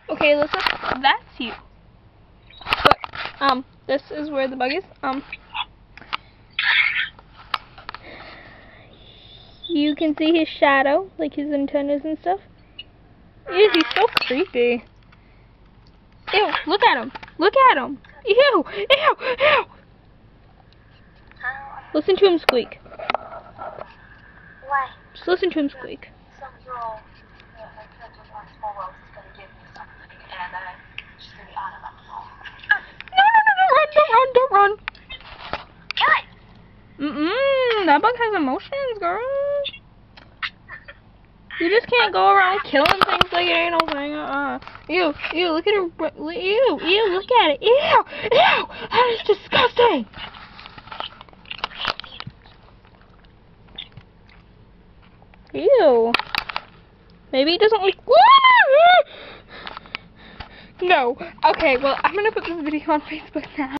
Okay, listen, that's you. But, this is where the bug is. You can see his shadow, like his antennas and stuff. Ew, he's so creepy. Ew, look at him. Look at him. Ew, ew, ew. Listen to him squeak. Why? Just listen to him squeak. Some girl wants small world is going to give me something, and she's going to be on about the phone. No, don't run. Kill it! That bug has emotions, girl. You just can't go around killing things like it ain't no thing. Ew, ew, look at her. Ew, ew, look at it. Ew, ew, that is disgusting. Ew. Maybe he doesn't like. No. Okay, well, I'm gonna put this video on Facebook now.